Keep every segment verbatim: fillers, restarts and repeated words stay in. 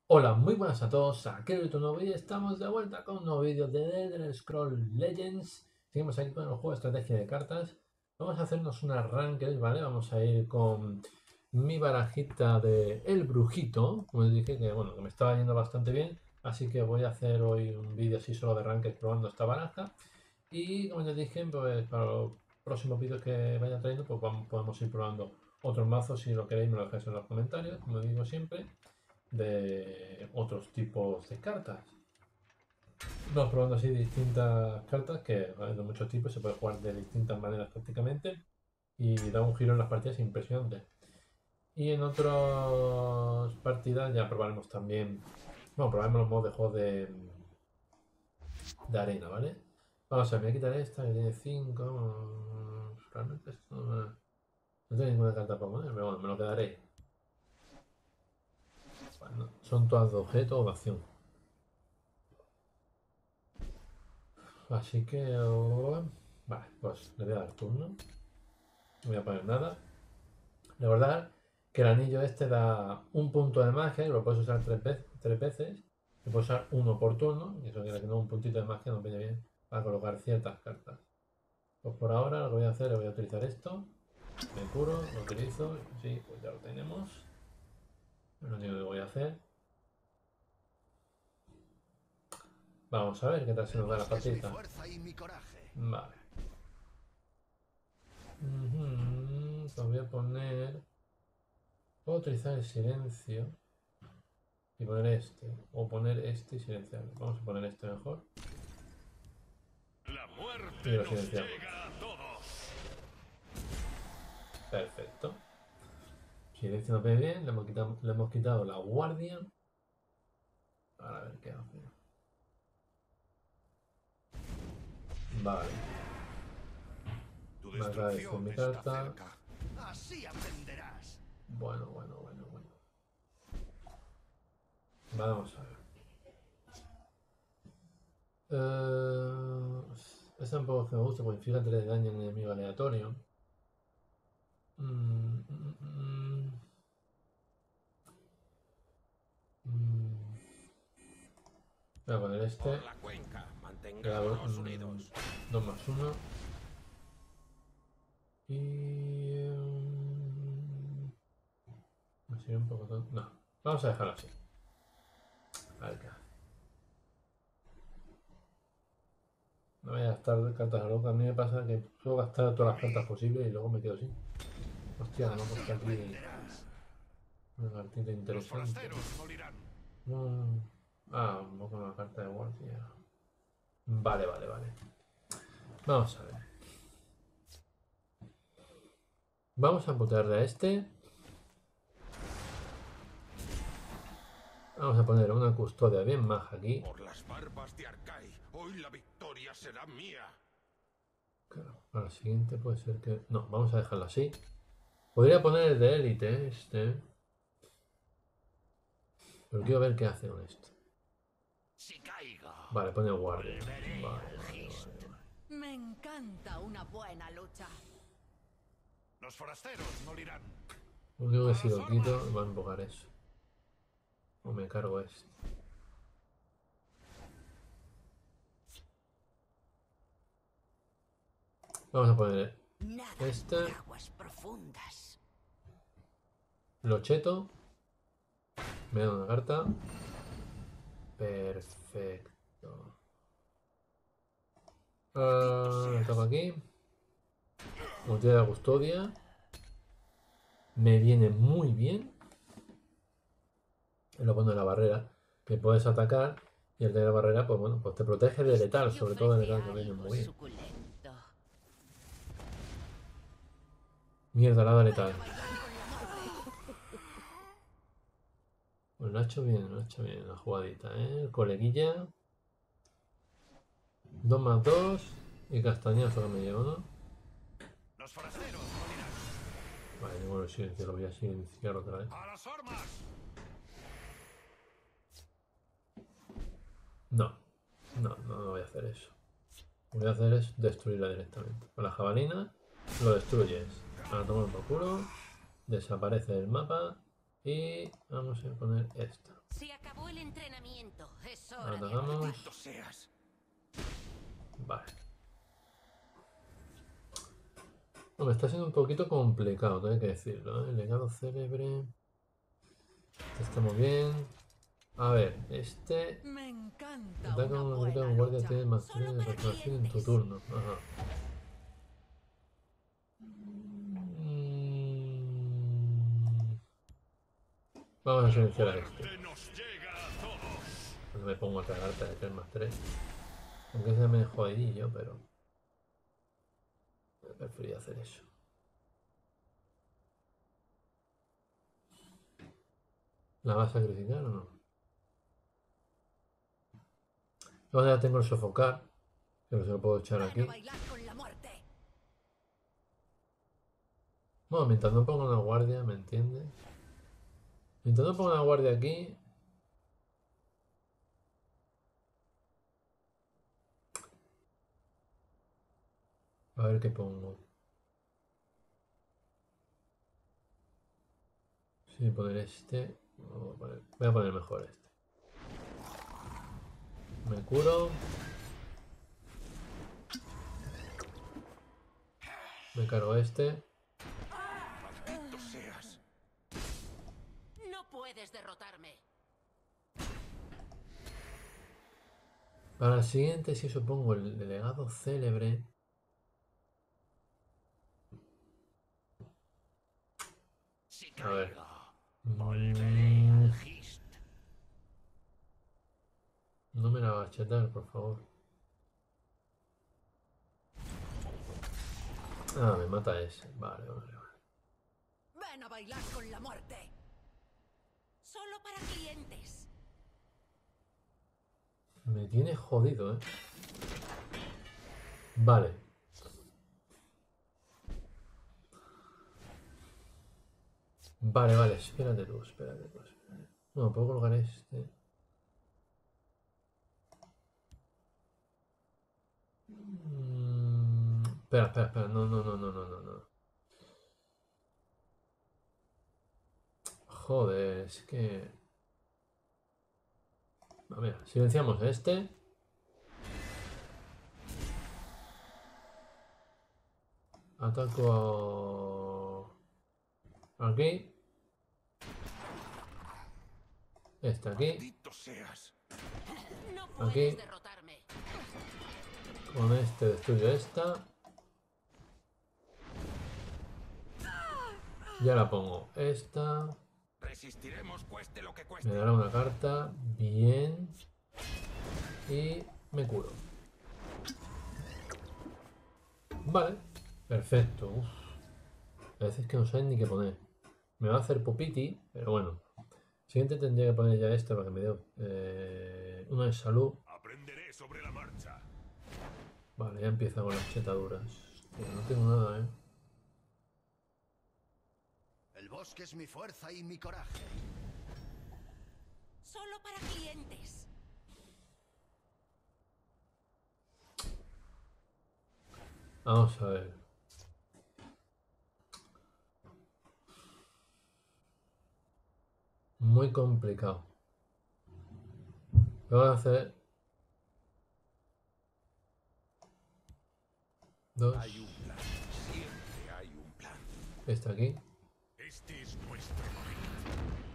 Hola, muy buenas a todos, aquí otro nuevo vídeo, estamos de vuelta con un nuevo vídeo de The Elder Scrolls Legends. Seguimos aquí con el juego de estrategia de cartas. Vamos a hacernos unas ranked, ¿vale? Vamos a ir con mi barajita de El Brujito, como les dije, que bueno, que me estaba yendo bastante bien. Así que voy a hacer hoy un vídeo así solo de ranked probando esta baraja. Y como les dije, pues para los próximos vídeos que vaya trayendo, pues vamos, podemos ir probando otros mazos. Si lo queréis me lo dejáis en los comentarios, como digo siempre, de otros tipos de cartas. Vamos probando así distintas cartas que hay de muchos tipos, se puede jugar de distintas maneras prácticamente y da un giro en las partidas impresionante. Y en otras partidas ya probaremos también, bueno, probaremos los modos de juego de, de arena, ¿vale? Vamos a ver, me voy a quitar esta que tiene cinco. Realmente esto no, me- no tengo ninguna carta para poner, pero bueno, me lo quedaré. Bueno, son todas de objeto o de acción. Así que... oh, vale, pues le voy a dar turno. No voy a poner nada. Recordar que el anillo este da un punto de magia y lo puedes usar tres veces. Tres veces. Y puedes usar uno por turno. Y eso quiere que no un puntito de magia nos viene bien para colocar ciertas cartas. Pues por ahora lo que voy a hacer es voy a utilizar esto. Me curo, lo utilizo. Sí, pues ya lo tenemos. Es lo único que voy a hacer. Vamos a ver qué tal se nos da la partida. Vale. Uh-huh. Pues voy a poner... Puedo utilizar el silencio y poner este. O poner este y silenciarlo. Vamos a poner este mejor. La muerte Y lo nos silenciamos. llega a todos. Perfecto. Silencio nos ve bien. Le hemos quitado, le hemos quitado la guardia. Ahora a ver qué hace. Vale. Tu Me acaba de decir destrucción mi está carta. cerca. Así aprenderás. Bueno, bueno, bueno, bueno. Vamos a ver. Eh, esa un poco que me gusta porque inflige tres de daño en enemigo aleatorio. Mm, mm, mm, mm. Voy a poner este. Por la cuenca, Le hago mantengámonos unidos. dos más uno. Y... mm, me sirve un poco todo. No, vamos a dejarlo así. A ver qué hace. No voy a gastar cartas a loco. A mí me pasa que suelo gastar todas las cartas posibles y luego me quedo así. Hostia, no me ha Así puesto aquí aprenderás. una cartita Los interesante. forasteros morirán. No. Ah, un poco una carta de guardia. Vale, vale, vale. Vamos a ver. Vamos a putearle a este. Vamos a poner una custodia bien maja aquí. Por las barbas de Arcai, hoy la victoria será mía. Claro, para la siguiente puede ser que... No, vamos a dejarlo así. Podría poner el de élite, este. Pero quiero ver qué hace con esto. Si caigo, Vale, pone guardia. volveré Vale, al vale, Gist. vale, vale. Me encanta una buena lucha. Los forasteros morirán. Lo único que ¡A si las lo quito armas! va a empujar eso. O me cargo este. Vamos a poner Nada este. por aguas profundas. Lo cheto. Me da una carta. Perfecto. Uh, me toca aquí. Como tiene la custodia. Me viene muy bien. Lo pongo en la barrera. Que puedes atacar. Y el de la barrera, pues bueno, pues te protege de letal. Sobre todo de letal, que viene muy bien. Suculento. Mierda, la da letal. Pues lo ha hecho bien, lo ha hecho bien la jugadita, ¿eh? El coleguilla. dos más dos. Y castañazo que me llevo, ¿no? Los forasteros morirán. Vale, bueno, silencio, lo voy a silenciar otra vez. ¡A las armas! No, no, no, no voy a hacer eso. Lo que voy a hacer es destruirla directamente. Con la jabalina lo destruyes. A tomar por culo. Desaparece del mapa. Y vamos a poner esta. Se acabó el entrenamiento. Es hora de Atacamos. Maldito seas. Vale. Hombre, está siendo un poquito complicado, tengo que decirlo, ¿eh? El legado célebre. Este está muy bien. A ver, este. Me encanta Ataca una un buena grito en guardia, lucha. tiene más Solo tres de para recuperación en tu clientes. turno. Ajá. Mm. Vamos a silenciar a este. Muerte nos llega a todos. No me pongo otra carta de tres más tres. Aunque se me jodidillo, pero. Prefería hacer eso. ¿La vas a sacrificar o no? Luego ya tengo el sofocar. Pero se lo puedo echar Van aquí. a bailar con la muerte. Bueno, mientras no ponga una guardia, ¿me entiendes? Mientras no ponga una guardia aquí. A ver qué pongo. Sí, poner este. Voy a poner, voy a poner mejor este. Me curo. Me cargo este. Maldito seas. No puedes derrotarme. Para el siguiente, si supongo el delegado célebre. Si A ver. caigo, Mm, volveré al Gist. No me la va a chetar, por favor. Ah, me mata ese. Vale, vale, vale. Ven a bailar con la muerte. Solo para clientes. Me tiene jodido, ¿eh? Vale. Vale, vale, espérate tú, espérate tú, espérate. No, puedo colocar este. Mm, espera, espera, espera. No, no, no, no, no, no, no. Joder, es que. A ver, silenciamos a este. Ataco a... aquí. Este aquí. Maldito seas. No puedes Aquí. derrotarme. Con este destruyo esta. Ya la pongo esta. Resistiremos cueste lo que Me cueste. dará una carta. Bien. Y me curo. Vale. Perfecto. Uf. A veces que no saben ni qué poner. Me va a hacer pupiti, pero bueno. Siguiente tendría que poner ya este para que me dé eh, uno de salud. Aprenderé sobre la marcha. Vale, ya empieza con las chetaduras. Hostia, no tengo nada, ¿eh? El bosque es mi fuerza y mi coraje. Solo para clientes. Vamos a ver. Muy complicado. Lo voy a hacer. Dos. Hay un plan. Siempre hay un plan. Este aquí. Este es nuestro momento.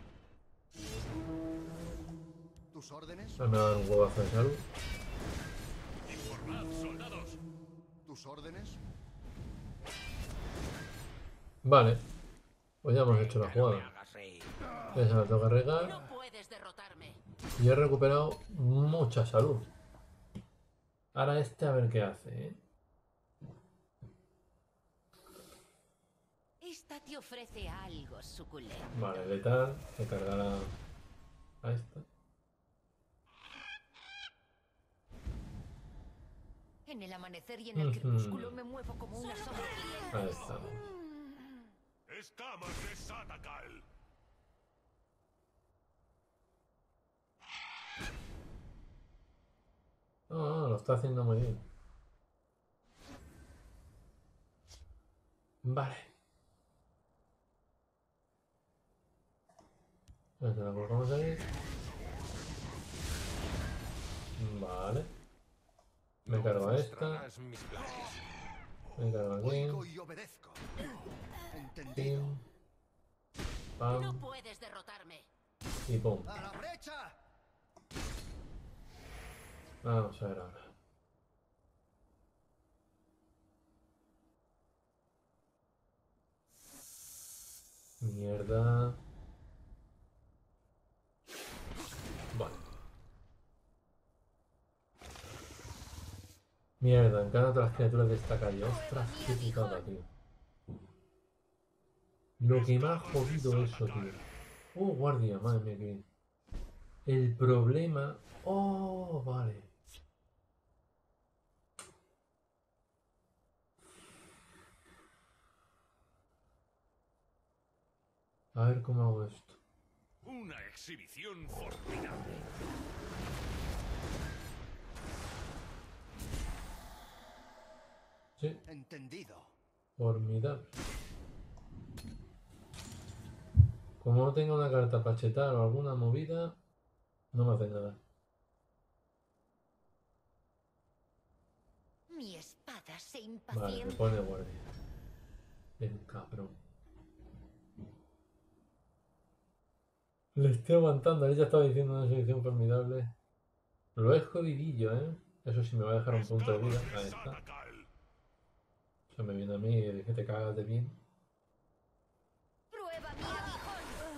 ¿Tus órdenes? Ahora me va a dar un huevazo de salud. Informad, soldados. ¿Tus órdenes? Vale. Pues ya hemos hecho la Venga, no me jugada. hagas reír. Esa la tengo que regar. No puedes derrotarme. Y he recuperado mucha salud. Ahora este a ver qué hace, ¿eh? Esta te ofrece algo suculento. Vale, letal. Se cargará a esta. En el amanecer y en el Ujú. crepúsculo me muevo como una sombra. Ahí estamos. Escamas de Satakal. No, no, lo está haciendo muy bien. Vale. Esta la colocamos ahí. Vale. Me cargo a esta. Frustrarás mis planes. Me cargo aquí. Oigo y obedezco. Entendido. Pim. No Pam. puedes derrotarme. Y pum. ¡A la brecha! Vamos a ver ahora. Mierda. Vale. Mierda, encantan todas las criaturas de esta calle. Ostras, qué putada, tío. Lo que me ha jodido eso, tío. Oh, guardia, madre mía, que bien. El problema... Oh, vale. A ver cómo hago esto. Una exhibición formidable. Sí, Entendido. formidable. Como no tenga una carta para chetar o alguna movida, no me hace nada. Mi espada se Vale, me impacienta. pone guardia. El cabrón. Le estoy aguantando, ella estaba diciendo una selección formidable. Lo es jodidillo, ¿eh? Eso sí, me va a dejar un punto de vida. Ahí está. Eso me viene a mí y que te cagas de bien. Prueba mi aguijón.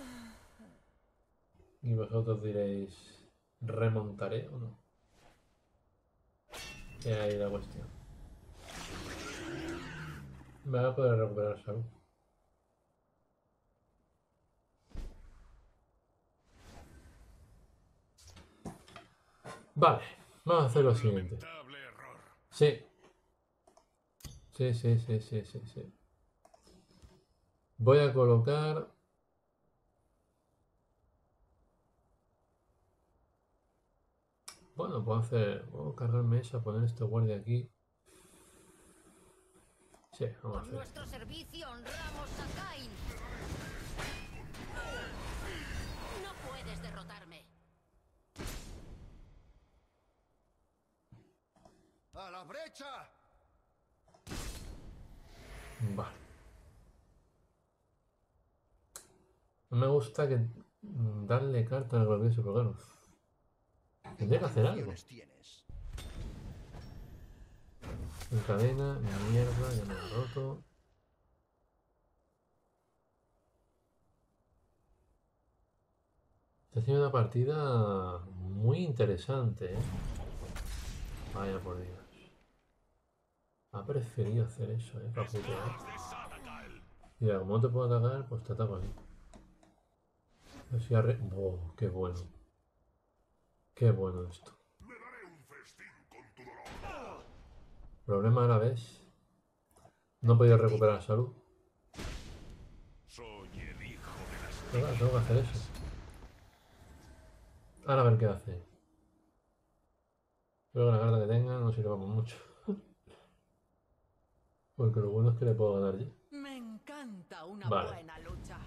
Y vosotros diréis, ¿remontaré o no? Y ahí la cuestión. Me va a poder recuperar salud. Vale, vamos a hacer lo siguiente. Lamentable error. Sí. Sí, sí, sí, sí, sí, sí. Voy a colocar... Bueno, puedo hacer... Puedo cargarme esa, poner este guardia aquí. Sí, vamos a Con hacer. nuestro servicio honramos a Kain. No puedes derrotarme. ¡A la brecha! Vale. No me gusta que mm, darle carta al glorioso, pero claro. Tendría que hacer algo. ¿Qué tienes? Encadena, mierda, ya me lo he roto. Está haciendo una partida muy interesante, ¿eh? Vaya por Dios. Ha preferido hacer eso, ¿eh? Para putear. Y ahora, como no te puedo atacar, pues te ataco aquí. Así arre... ¡Oh, qué bueno! ¡Qué bueno esto! Problema a la vez. No he podido recuperar salud. Soy el hijo de las Pero claro, tengo que hacer eso. Ahora a ver qué hace. Creo que la carta que tenga no sirve para mucho. Porque lo bueno es que le puedo ganar ya. Me encanta una Vale. buena lucha.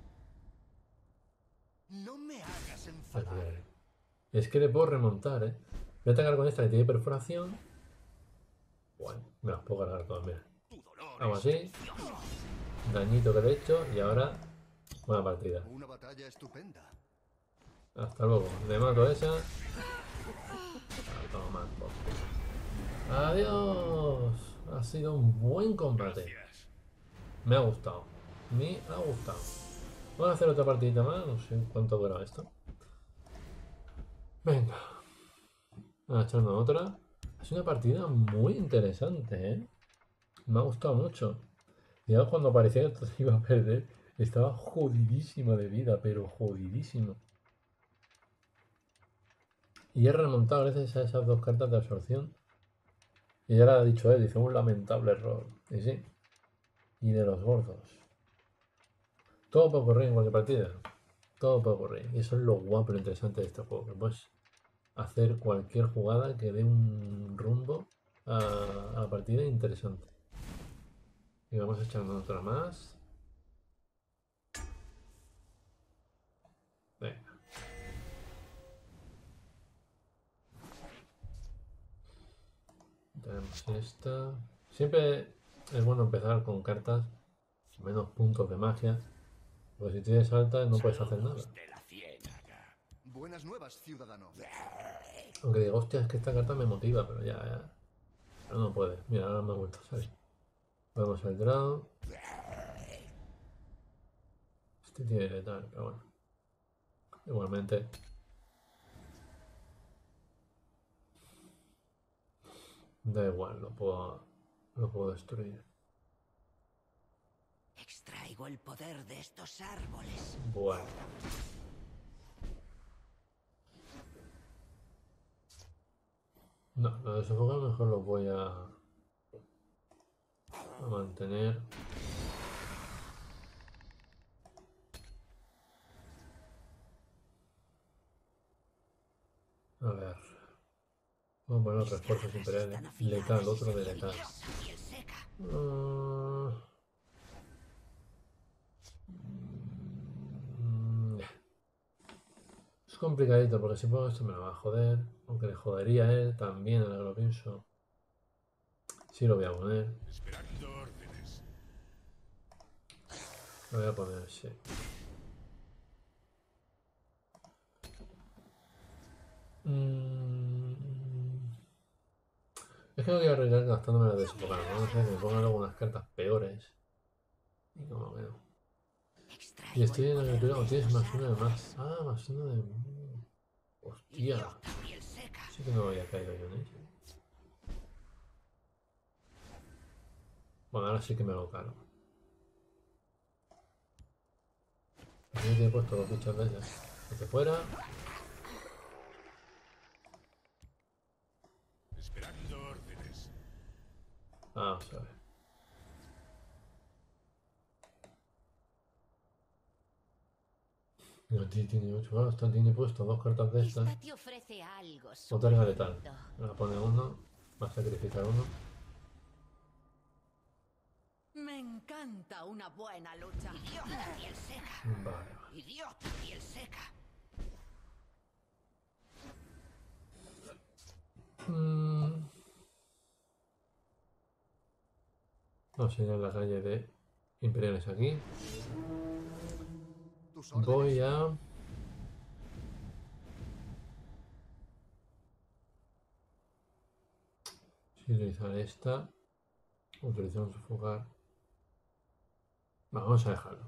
No me hagas Ay, enfadar. madre. Es que le puedo remontar, ¿eh? Voy a atacar con esta que tiene perforación. Bueno, me las puedo cargar todas, mira. Tu dolor Hago es así. Dañito que le he hecho y ahora buena partida. Una batalla estupenda. Hasta luego. Le mato a esa. Ah, toma, po. Adiós. Ha sido un buen combate. gracias. Me ha gustado. Me ha gustado. Vamos a hacer otra partidita más. No sé cuánto dura esto. Venga. Vamos a echarnos otra. Es una partida muy interesante, ¿eh? Me ha gustado mucho. Y ahora cuando parecía que te iba a perder, estaba jodidísima de vida, pero jodidísimo. Y he remontado gracias a esas dos cartas de absorción. Y ya le ha dicho él, dice un lamentable error. Y sí. Y de los gordos. Todo puede ocurrir en cualquier partida. Todo puede ocurrir. Y eso es lo guapo y lo interesante de este juego. Que puedes hacer cualquier jugada que dé un rumbo a, a la partida interesante. Y vamos a echarnos otra más. Venga. Es esta. Siempre es bueno empezar con cartas menos puntos de magia. Porque si tienes altas no puedes hacer nada. Buenas nuevas, ciudadano. Aunque digo, hostia, es que esta carta me motiva, pero ya, ya. Pero no puede. Mira, ahora me ha vuelto a salir. Vamos al draw. Este tiene letal, pero bueno. Igualmente. Da igual, lo puedo, lo puedo destruir. Extraigo el poder de estos árboles. Bueno. No, lo de sofocar mejor lo voy a, a mantener. A ver. Vamos a poner los refuerzos imperiales. Letal, otro de letal. Uh, mm, es complicadito porque si pongo esto me lo va a joder. Aunque le jodería a él también, ahora que lo pienso. Sí lo voy a poner. Lo voy a poner, sí. Mm, es que no quiero arriesgar gastándome la de sofocar, ¿no? No sé, que me pongan luego unas cartas peores. Y como que no. Y estoy en la criatura, o tienes más uno de más. Ah, más uno de. Hostia. Sí que no había caído yo en ello. Bueno, ahora sí que me lo cargo. Aquí te he puesto dos bichos de esas. Hacia fuera. Vamos a ver. Aquí tiene ocho. Bueno, esta tiene puesto dos cartas de estas. Esta te ofrece algo Otra súper letal. lindo. Me la pone uno. Va a sacrificar uno. Me encanta una buena lucha. Idiota piel seca. Vale, vale. Idiota piel seca. Mm. Vamos a ir a la calle de imperiales aquí. Tus órdenes. Voy a... Sí, utilizar esta. Utilizar un sofocar. Vamos a dejarlo.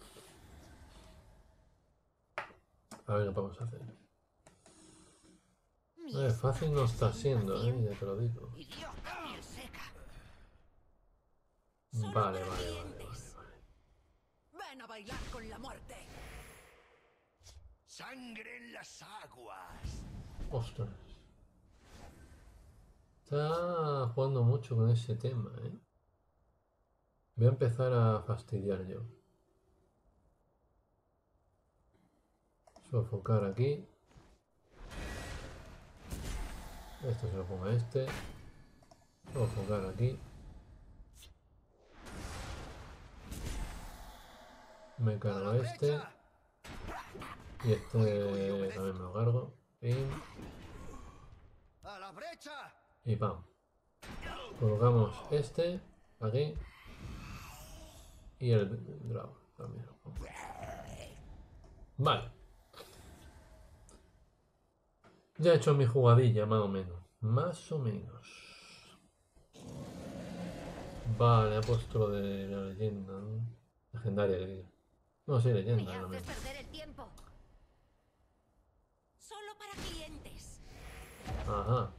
A ver qué podemos hacer. A ver, fácil no está siendo, ¿eh? Ya te lo digo. Idiota piel seca. Vale, vale, vale, vale, vale. Ven a bailar con la muerte. Sangre en las aguas. Ostras. Está jugando mucho con ese tema, ¿eh? Voy a empezar a fastidiar yo. Sofocar aquí. Esto se lo pongo a este. Sofocar aquí. Me ¡A cargo la a este. brecha! Y este también me lo cargo. Pim. ¡A la brecha! Y pam. Colocamos este aquí. Y el draw también. Vale. Ya he hecho mi jugadilla, más o menos. Más o menos. Vale, ha puesto lo de la leyenda, ¿no? Legendaria, que diga. No, sí, leyenda, Me no haces mismo. perder el tiempo. Solo para clientes. Ajá.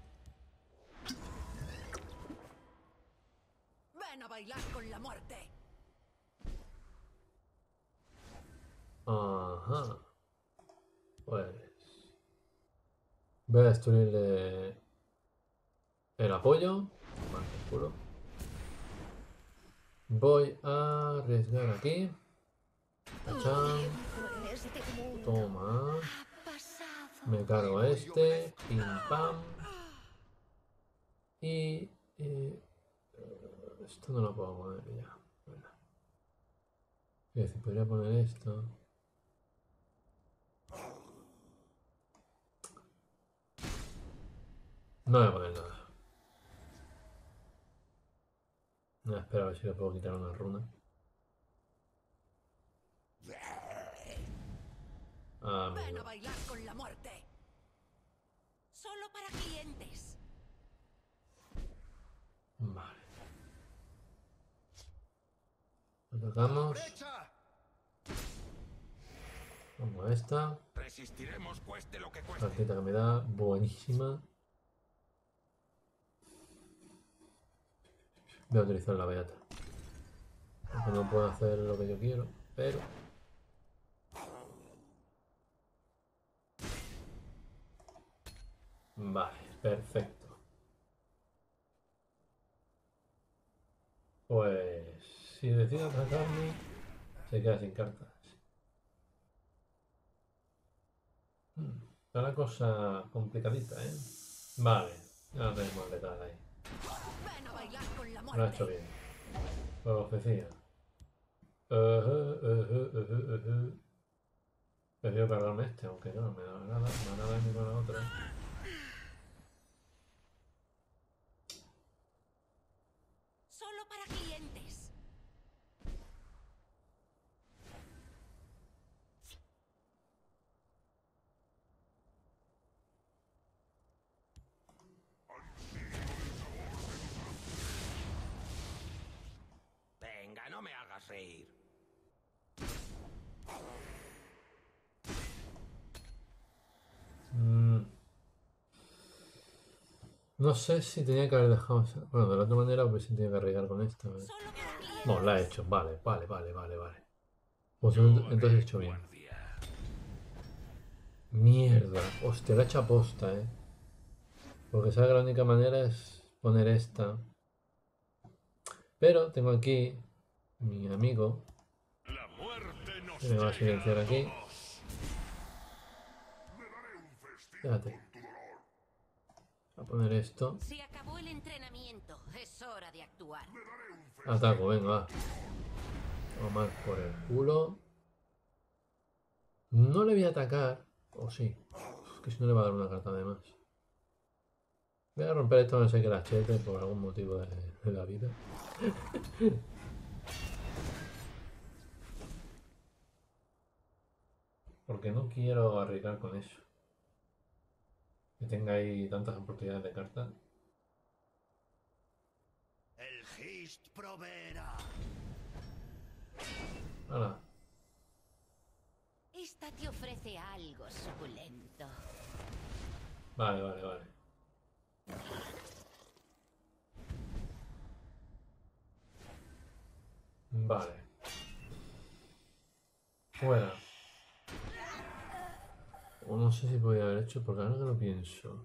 Ven a bailar con la muerte. Ajá. Pues. Voy a destruirle el apoyo. Más oscuro. Voy a arriesgar aquí. Tachán. Este mundo Toma. ha pasado. Me cargo a este. Pim pam. Y. eh, esto no lo puedo poner ya. Bueno. Es decir, podría poner esto. No voy a poner nada. No, espera a ver si le puedo quitar una runa. Ah, Ven amigo. a bailar con la muerte. Solo para clientes. Vale. Lo ¡A la tocamos. brecha! Vamos a esta. Resistiremos cueste lo que cueste. Partita que me da. Buenísima. Voy a utilizar la beata. Aunque no puedo hacer lo que yo quiero, pero... Vale, perfecto. Pues... si decido atacarme, se queda sin cartas. Hmm, está la cosa complicadita, ¿eh? Vale, ya lo tenemos letal ahí. Ven a bailar con la Lo ha hecho muerte. bien. Profecía. Ujú, ujú, ujú, ujú. Prefiero cargarme este, aunque no me da nada, me da daño con la otra. Solo para clientes. Venga, no me hagas reír. Mm. No sé si tenía que haber dejado... esa- Bueno, de la otra manera pues sí tenía que arriesgar con esta. ¿Vale? Solo para clientes. No, la he hecho. Vale, vale, vale, vale, vale. Pues ent- entonces he hecho bien. Mierda. Hostia, la he hecho aposta, eh. Porque sabe que la única manera es poner esta. Pero tengo aquí mi amigo. La muerte nos Que me va a silenciar aquí. Fíjate. Voy a poner esto. Se acabó el entrenamiento. Es hora de actuar. Ataco, venga, va. Tomar por el culo. No le voy a atacar. O sí. Uf, que si no le va a dar una carta de más. Voy a romper esto, no sé que la chete por algún motivo de, de la vida. Porque no quiero arriesgar con eso. Que tenga ahí tantas oportunidades de carta. El Gist proveerá. Hala. Esta te ofrece algo suculento. Vale, vale, vale. Vale. Fuera. O no sé si podía haber hecho, porque ahora que lo pienso.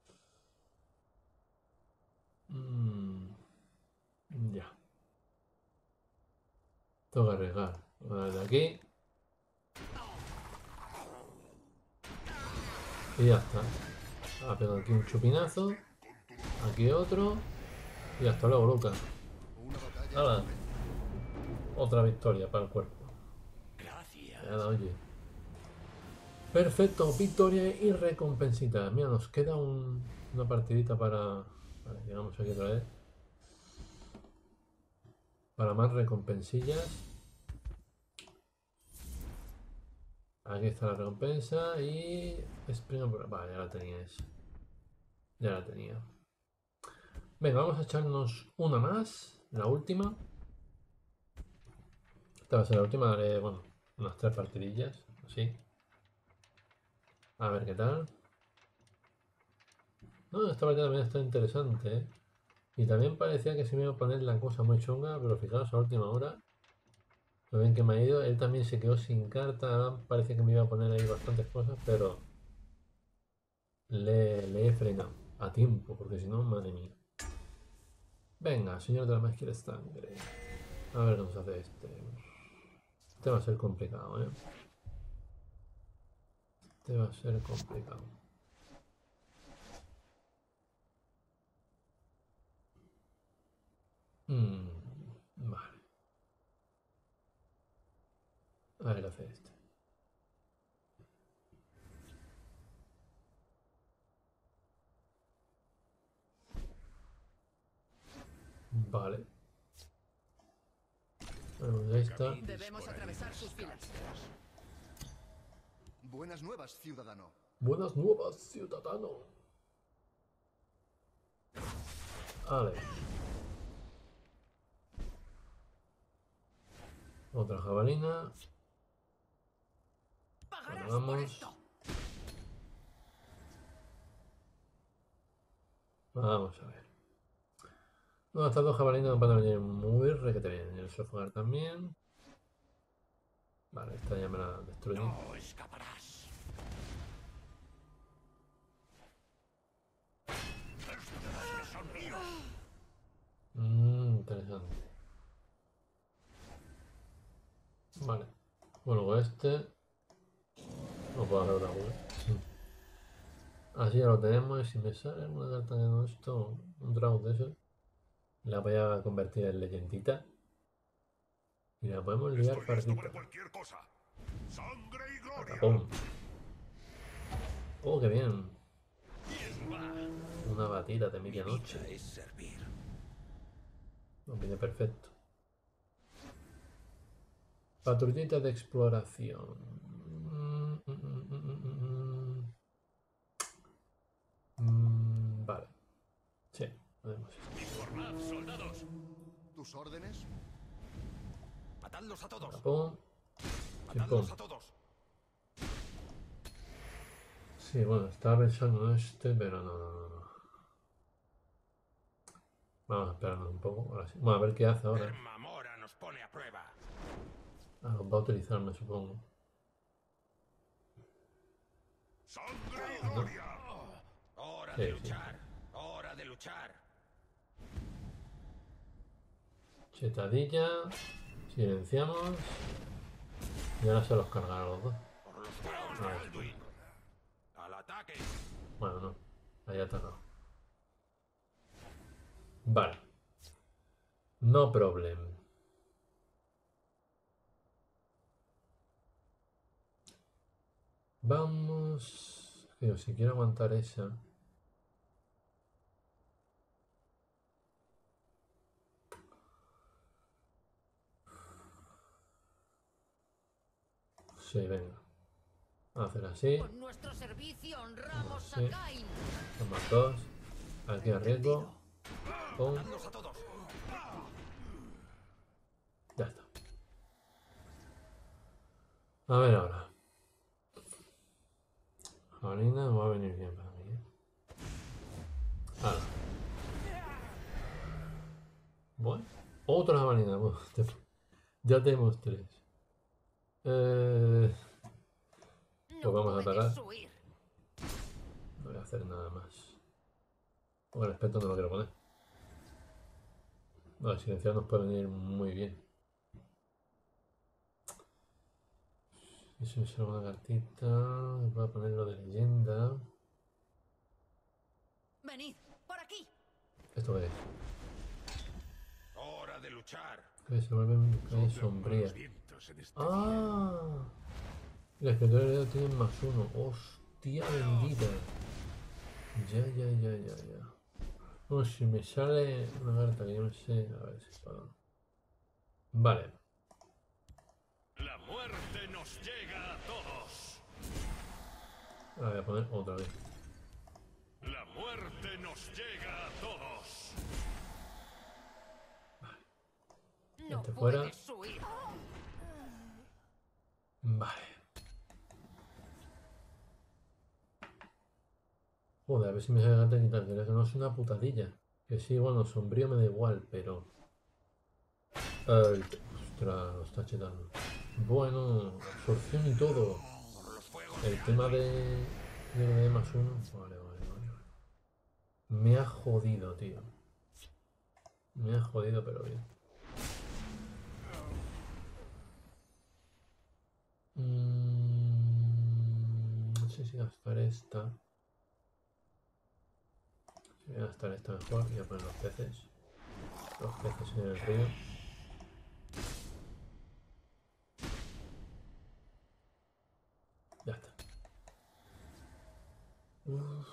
Mm, ya. Tengo que arriesgar. Vale, de aquí. Y ya está. Ha pegado aquí un chupinazo. Aquí otro. Y hasta luego, Lucas. Una batalla. Hala. Otra victoria para el cuerpo. Gracias. Ya, oye. Perfecto, victoria y recompensita. Mira, nos queda un- una partidita para... Vale, llegamos aquí otra vez. Para más recompensillas. Aquí está la recompensa y... Spring of- Vale, ya la teníais. Ya la tenía. Venga, vamos a echarnos una más. La última. Esta va a ser la última. Haré, bueno, unas tres partidillas. Así. A ver qué tal. No, esta partida también está interesante, ¿eh? Y también parecía que se me iba a poner la cosa muy chunga, pero fijaos a última hora. Lo ven que me ha ido. Él también se quedó sin carta. Parece que me iba a poner ahí bastantes cosas, pero le, le he frenado a tiempo, porque si no, madre mía. Venga, señor de la magia de sangre. A ver qué nos hace este. Este va a ser complicado, ¿eh? Este va a ser complicado. Mm, vale. A ver, hace este. Vale. Tenemos esta. Debemos atravesar sus filas. Buenas nuevas, ciudadano. Buenas nuevas, ciudadano. Vale. Otra jabalina. Pagarás Bueno, por vamos. esto. Vamos a ver. No, estas dos jabalinas van a venir muy requete bien. Y el sofá también. Vale, esta ya me la destruí. No escaparás. Estos son míos. Mmm, interesante. Vale. Bueno, con este. No puedo hacer otra cosa. Así ya lo tenemos. Y si me sale una carta de esto, un draw de eso, la voy a convertir en leyendita. Y la podemos liar Estoy listo partita. para cualquier cosa. Sangre y gloria. ¡Pum! Oh, qué bien. Bien va. Una batida de Mi medianoche. dicha es servir. Nos viene perfecto. Patrullita de exploración. Mm, mm, mm, mm, mm, mm. Mm, vale. Sí, podemos. Informad, soldados. ¿Tus órdenes? Matadlos a todos. Pum. Matadlos a todos. Sí, bueno, estaba pensando en este, pero no, no, no, no. Vamos a esperarnos un poco. Ahora sí. Bueno, a ver qué hace ahora. Hermamora nos pone a prueba. Ah, los va a utilizar, me supongo. Sangre y gloria. Hora Sí, de sí. luchar. Hora de luchar. Chetadilla. Silenciamos. Y ahora se los cargará a los dos. Por los fuegos de Ah, Alduin. Al ataque. Bueno, no. Ahí ha atacado. Vale. No problem. Vamos. Pero si quiero aguantar esa. Sí, venga. Vamos a hacer así. Con nuestro servicio honramos Sí. a Cain. Toma dos. Aquí arriesgo. Pum. Matadlos a todos. Ya está. A ver ahora. Jabalina va a venir bien para mí. ¿eh? Ahora. Bueno. Otra jabalina. Bueno, te- ya tenemos tres. Eh, No Pues vamos a puedes atacar. huir. no voy a hacer nada más. Porque el aspecto no lo quiero poner. No, el silenciar nos puede venir muy bien. Y si me sale una cartita, voy a poner lo de leyenda. Venid, por aquí. ¿Esto qué es? Hora de luchar. Que se vuelve un calle sombría. Los vientos en este ¡Ah! La escritura tiene más uno. ¡Hostia bendita! Ya, ya, ya, ya, ya. Bueno, si me sale una carta que yo no sé, a ver si puedo. Vale. La muerte nos llega a todos. La voy a poner otra vez. La muerte nos llega a todos. No Este fuera. puedes huir. Vale. Joder, a ver si me sale carta y tal. Que no es una putadilla. Que sí, bueno, sombrío me da igual, pero. Ay, ostras, lo está chetando. Bueno, absorción y todo. Por los fuegos El de tema Alduin. de, de lo de más uno. Vale, vale, vale, vale. Me ha jodido, tío. Me ha jodido, pero bien. Mm, no sé si gastar esta. Si voy a gastar esta mejor. Voy a poner los peces. Los peces en el río. Ya está. Uf.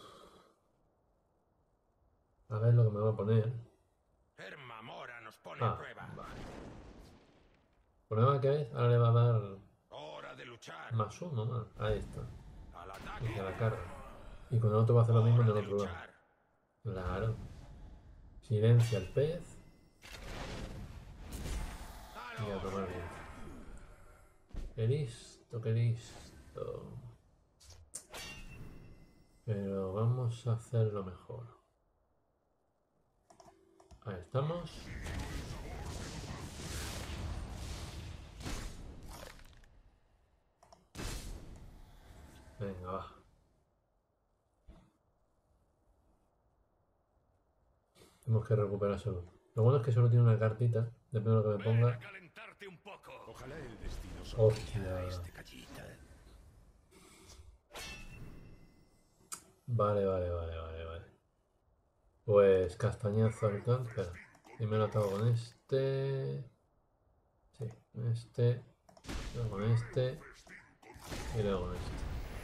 A ver lo que me va a poner. Hermamora nos pone a Ah, prueba. vale. problema que es, ahora le va a dar Hora de luchar. más uno más. Ahí está. Al Y ataque. se la carga. Y con el otro va a hacer lo mismo en el Hora de otro lado. luchar. Claro. Silencia el pez. Y a tomar bien. Qué listo, qué listo. Pero vamos a hacerlo mejor. Ahí estamos. Venga, va. Tenemos que recuperar salud. Lo bueno es que solo tiene una cartita. Depende de lo que me Ven ponga. a calentarte un poco. Ojalá el destino Hostia. sonría a este callita. Vale, vale, vale, vale, vale. Pues castañazo al can. Espera. Primero acabo con este. Sí, con este. Luego con este. Y luego con este.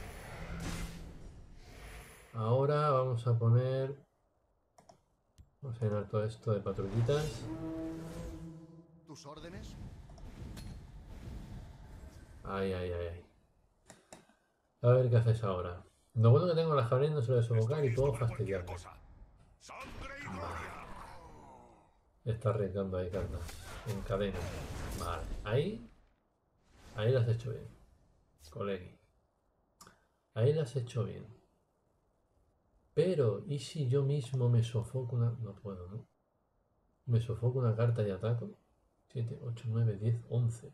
Ahora vamos a poner. Vamos a llenar todo esto de patrullitas. ¿Tus órdenes? Ay, ay, ay, ay. A ver qué haces ahora. Lo bueno que tengo la jabalina no se lo voy a sofocar y puedo fastidiarlo. Sangre y gloria. Está arriesgando ahí cartas. En cadena. Vale. Ahí. Ahí las has hecho bien. Colegui. Ahí las has hecho bien. Pero, ¿y si yo mismo me sofoco una... No puedo, ¿no? Me sofoco una carta y ataco. siete, ocho, nueve, diez, once.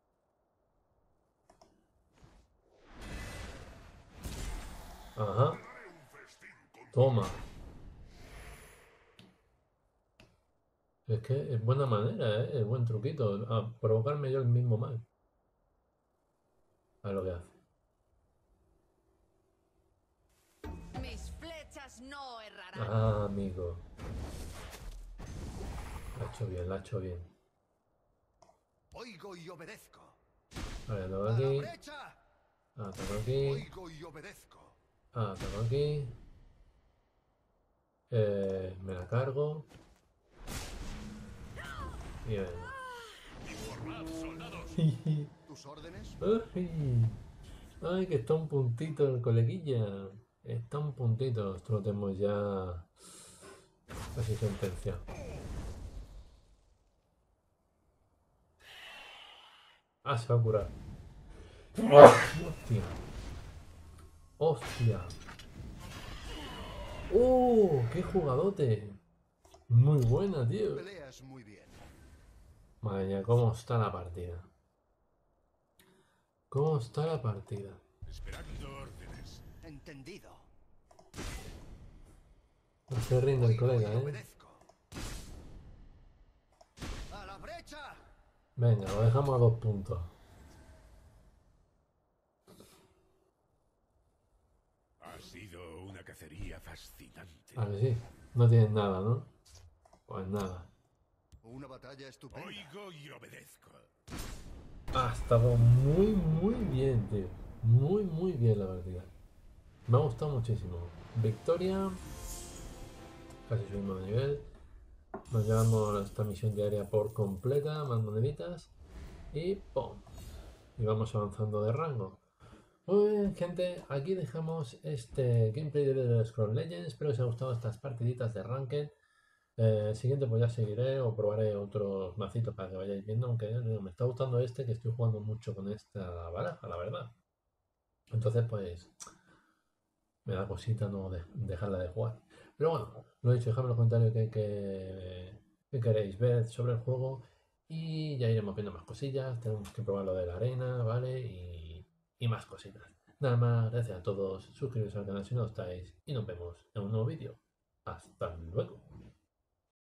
Ajá. Toma. Es que es buena manera, ¿eh? Es buen truquito. A provocarme yo el mismo mal. A ver lo que hace. Mis flechas no errarán. Ah, amigo. La ha hecho bien, la ha hecho bien. Oigo y obedezco. Vale, ataco ¡A la aquí. brecha! Ataco aquí. Oigo y obedezco. Ataco aquí. Eh, me la cargo. Y venga. Informad, soldados. ¿Tus órdenes? Ay, ay, que está un puntito el coleguilla. Está un puntito. Esto lo tenemos ya casi sentenciado. Ah, se va a curar. Hostia. Hostia. ¡Oh! ¡Qué jugadote! Muy buena, tío. Peleas muy bien. Madre mía, ¿cómo está la partida? ¿Cómo está la partida? Esperando órdenes. Entendido. No se rinde el Oigo y colega, ¿eh? obedezco. ¡A la brecha! Venga, lo dejamos a dos puntos. Ha sido una cacería fascinante. A ver si. No tienes nada, ¿no? Pues nada. Una batalla estupenda. Oigo y obedezco. Ha estado muy, muy bien, tío. Muy, muy bien la partida. Me ha gustado muchísimo. Victoria. Casi subimos de nivel. Nos llevamos esta misión diaria por completa. Más moneditas. Y ¡pum! Y vamos avanzando de rango. Muy bien, gente. Aquí dejamos este gameplay de The Elder Scrolls Legends. Espero que os haya gustado estas partiditas de Ranked. Eh, siguiente pues ya seguiré o probaré otros macitos para que vayáis viendo, aunque eh, me está gustando este, que estoy jugando mucho con esta baraja, la verdad. Entonces pues me da cosita no de- dejarla de jugar. Pero bueno, lo he dicho, dejadme en los comentarios qué que, que queréis ver sobre el juego y ya iremos viendo más cosillas. Tenemos que probar lo de la arena, ¿vale? Y, y más cositas. Nada más, gracias a todos, suscribiros al canal si no lo estáis y nos vemos en un nuevo vídeo. Hasta luego.